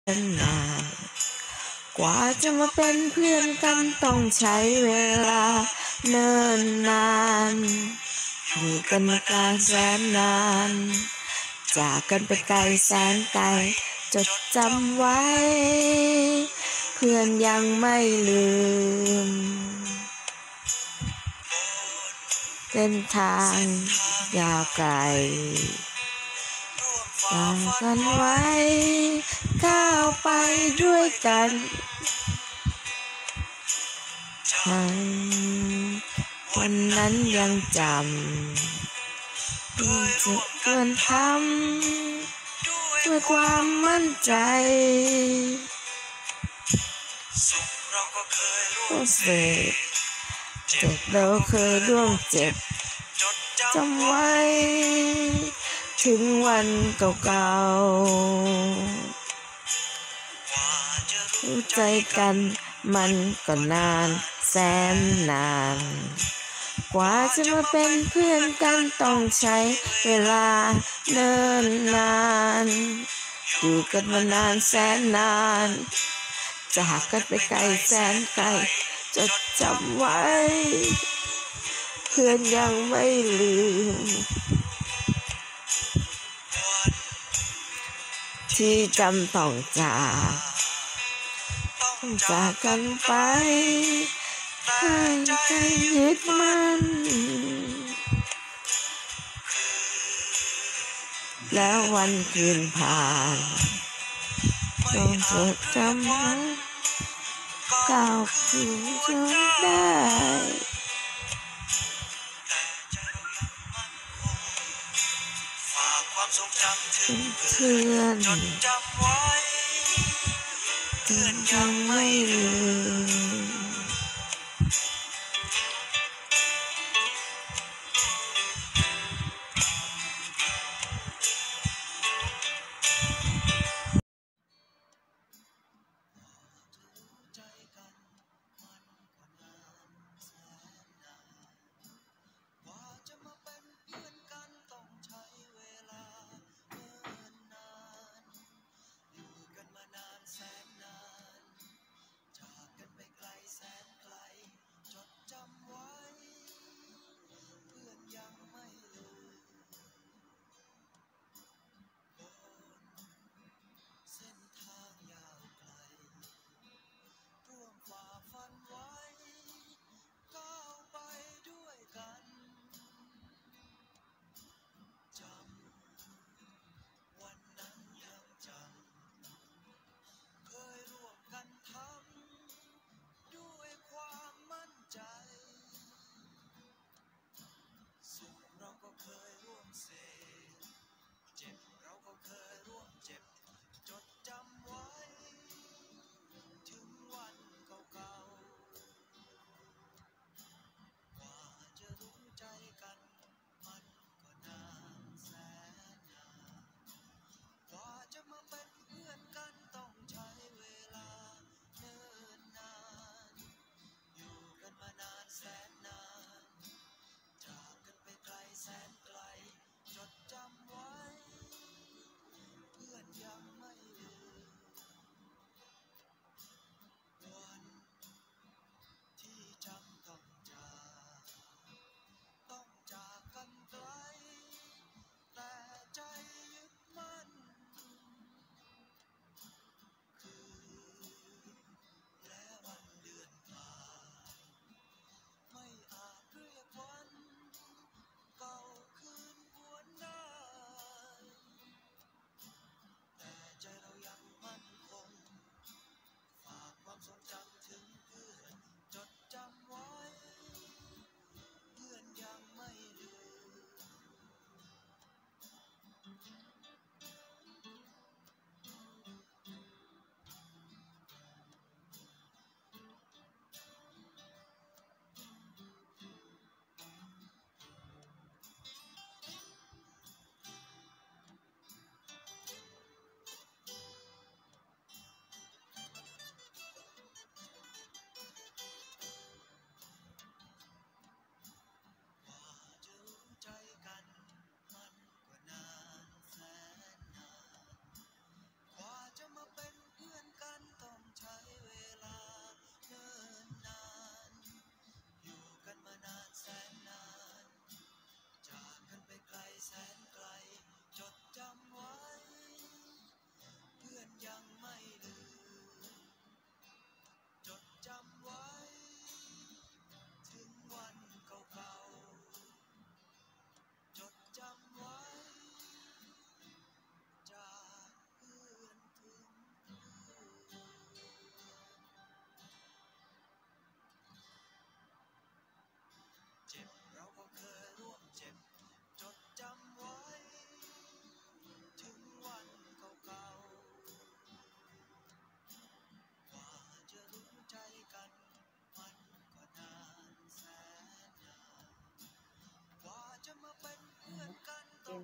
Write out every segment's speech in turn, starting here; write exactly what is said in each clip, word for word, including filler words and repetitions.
นานกว่าจะมาเป็นเพื่อนกันต้องใช้เวลาเนิ่นนานอยู่กันมาการแสนนานจากกันไปไกลแสนไกลจดจำไว้เพื่อนยังไม่ลืมเส้นทางยาวไกลต่างกันไว้ก้าวไปด้วยกันฉันวันนั้นยังจำด้วยจะเกินทำด้วยความมั่นใจรู้สึกเจ็บเราเคยร่วมเจ็บจำไว้ถึงวันเก่าๆรู้ใจกันมันก็นานแสนนานกว่าจะมาเป็นเพื่อนกันต้องใช้เวลาเนิ่นนานอยู่กันมานานแสนนานจากกันไปไกลแสนไกลจดจำไว้เพื่อนยังไม่ลืมที่จำต้องจากต้องจากกันไปให้ใจยึดมันแล้ววันคืนผ่านต้องจดจำไว้ก้าวคืนจนได้เพื่อนยังไม่ลืม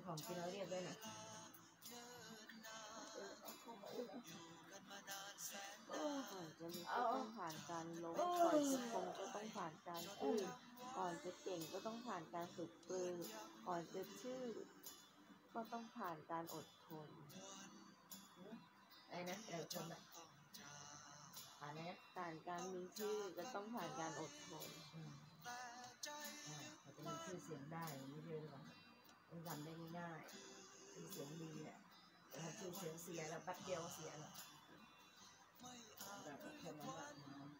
ของกินเราเรียบด้วยนะก่อนจะมีก็ต้องผ่านการล้มก่อนจะคงก็ต้องผ่านการตื้อก่อนจะเก่งก็ต้องผ่านการฝึกปรือก่อนจะชื่อก็ต้องผ่านการอดทนอะไรนะเดี๋ยวชมอ่ะผ่านนะผ่านการมีชื่อก็ต้องผ่านการอดทนเขาจะมีชื่อเสียงได้ไม่ใช่หรอต้องทำได้ง่ายๆชื่อเสียงดีแหละแต่ถ้าชื่อเสียงเสียแล้วแป๊บเดียวเสียแล้วแบบคนนั้นแบบนั้น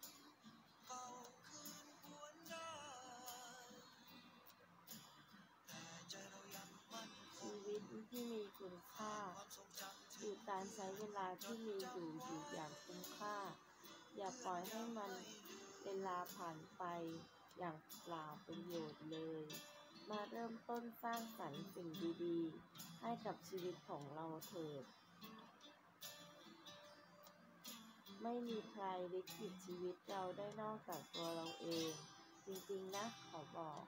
ชีวิตที่มีคุณค่าคือการใช้เวลาที่มีอยู่อยู่อย่างคุ้มค่าอย่าปล่อยให้มันเวลาผ่านไปอย่างเปล่าประโยชน์เลยมาเริ่มต้นสร้างสรรค์สิ่งดีๆให้กับชีวิตของเราเถิดไม่มีใครลิขิตชีวิตเราได้นอกจากตัวเราเองจริงๆนะขอบอก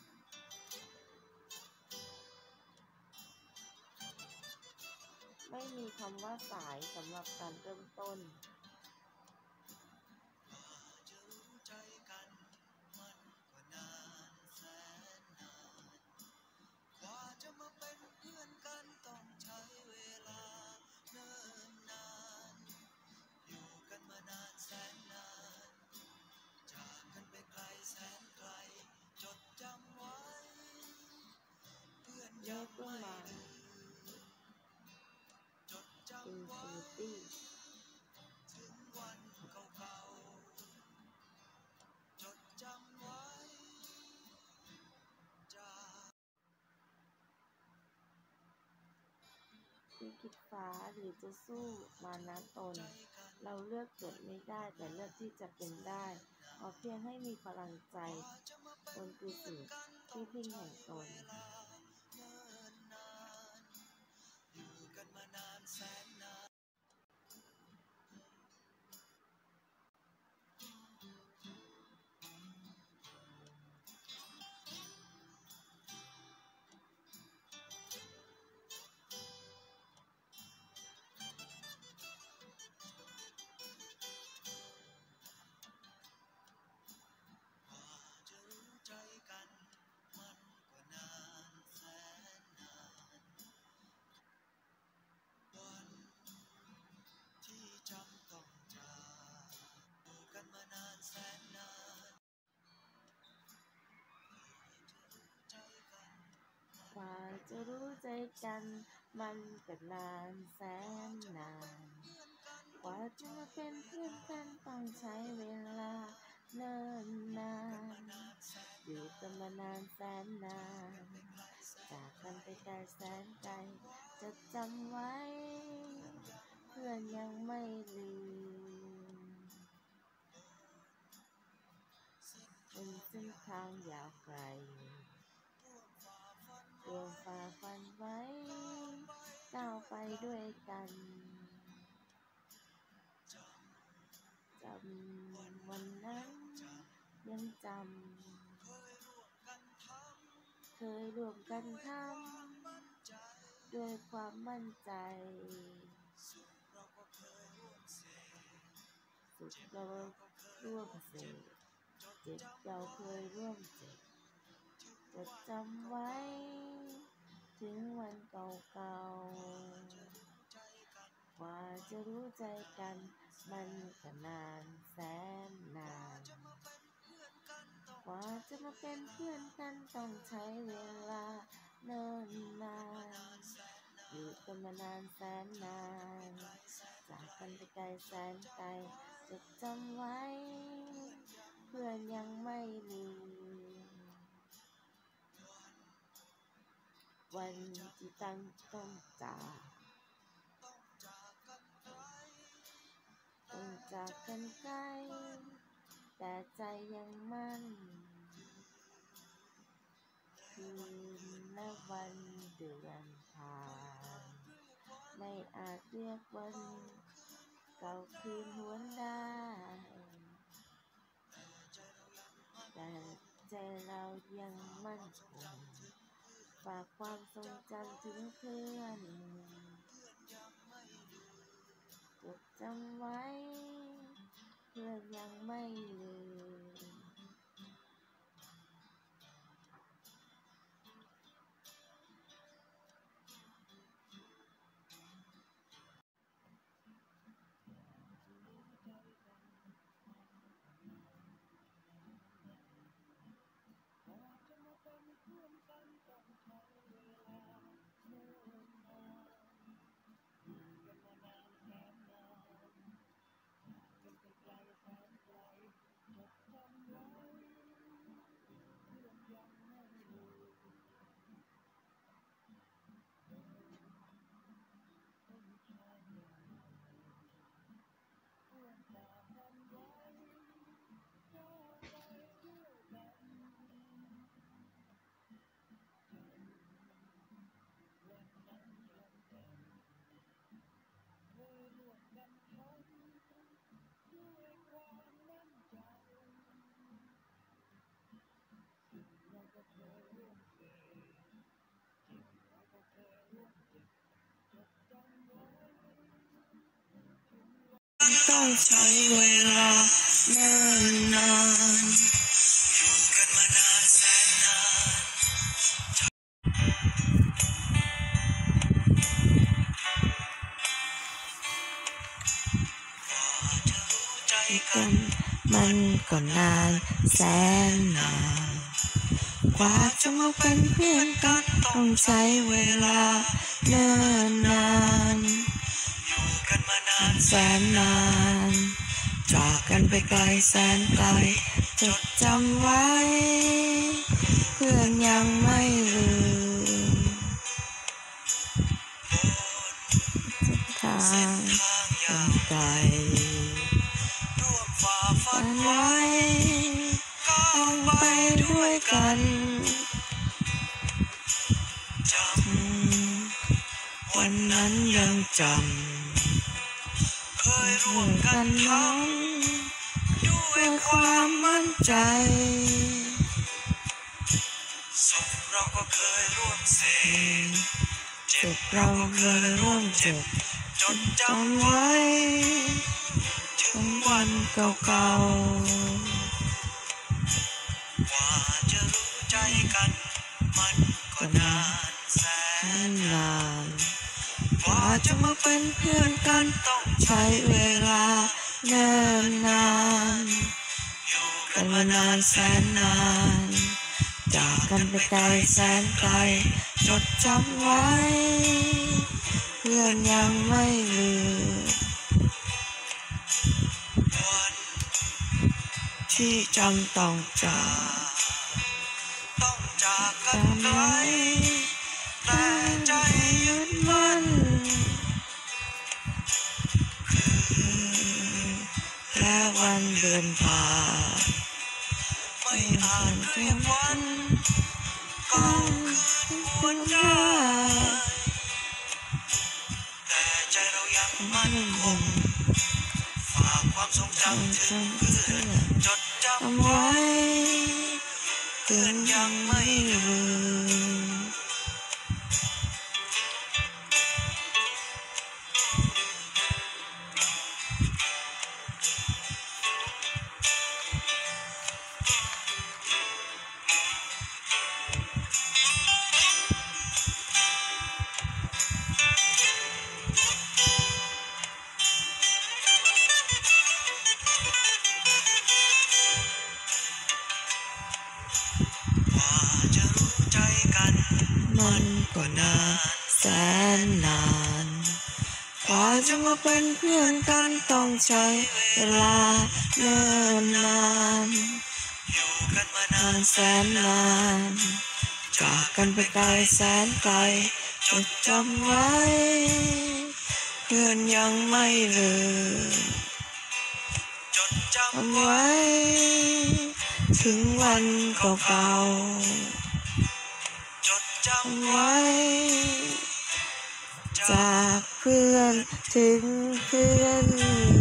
ไม่มีคำว่าสายสำหรับการเริ่มต้นจะมาเป็นเพื่อนกันต้องใช้เวลาเนิ่นนานอยู่กันมานานแสนนานจากกันไปไกลแสนไกลจดจำไว้เพื่อนยังไม่ลืมจดจำไว้ถึงวันเก่าๆจดจำไว้จากลิขิตฟ้าหรือจะสู้มานะตนเราเลือกเกิดไม่ได้แต่เลือกที่จะเป็นได้ขอเพียงให้มีพลังใจตนคือสิ่งที่พึ่งแห่งตนอยู่กันมานานแสนนานใจกันมันก็นานแสนนานวันที่จำต้องจากอยู่กันมานานแสนนานกว่าจะรู้ใจกันมันก็นานแสนนานกว่าจะมาเป็นเพื่อนกันต้องใช้เวลาเนิ่นนานอยู่กันมานานแสนนานจากกันไปไกลแสนไกลจะจำไว้เพื่อนยังไม่ลืมเป็นเส้นทางยาวไกลรวมฝ่าฟันไว้ก้าวไปด้วยกันจำวันนั้นยังจำเคยร่วมกันทำด้วยความมั่นใจสุขเราก็เคยร่วมเสพเจ็บเราเคยร่วมเจ็บจดจำไว้ถึงวันเก่าๆกว่าจะรู้ใจกันมันก็นานแสนนานกว่าจะมาเป็นเพื่อนกันต้องใช้เวลาเนิ่นนานอยู่กันมานานแสนนานจากกันไปไกลแสนไกลจดจำไว้เพื่อนยังไม่ลืมวันที่ตั้งต้องจากต้องจากกันไกลแต่ใจยังมั่นคืนและวันเดือนผ่านไม่อาจเรียกวันเก่าคืนหวนได้แต่ใจเรายังมั่นคงฝากความทรงจำถึงเพื่อนจดจำไว้เพื่อนยังไม่ลืมต้องใช้เวลาเนิ่นนานกันมันก็นานแสนนานกว่าจะมาเป็นเพื่อนกันต้องใช้เวลาเนิ่นนานแสนนานจากกันไปไกลแสนไกลจดจำไว้เพื่อนยังไม่ลืมทางยังไกลฝันไว้ต้องไปด้วยกันจำวันนั้นยังจำเคยร่วมกันทั้งด้วยความมั่นใจสุขเราก็เคยร่วมเสพเจ็บเราก็เคยร่วมเจ็บจดจำไว้ถึงวันเก่าๆกว่าจะรู้ใจกันมันก็นานแสนนานกว่าจะมาเป็นเพื่อนกันต้องใช้เวลาเนิ่นนานอยู่กันมานานแสนนานจากกันไปไกลแสนไกลจดจำไว้เพื่อนยังไม่ลืมวันที่จำต้องจากต้องจากกันไกลแต่ใจยึดมั่นและวันเดือนผ่านไม่อาจเรียกวันเก่าคืนควรได้แต่ใจเรายังมั่นคงฝากความทรงจำถึงเพื่อนจดจำไว้เพื่อนยังไม่ลืมมันก็นานแสนนานกว่าจะมาเป็นเพื่อนกันต้องใช้เวลาเนิ่นนานอยู่กันมานานแสนนานจากกันไปไกลแสนไกลจดจำไว้เพื่อนยังไม่ลืมจดจำไว้ถึงวันเก่าๆจดจำไว้จากเพื่อนถึงเพื่อน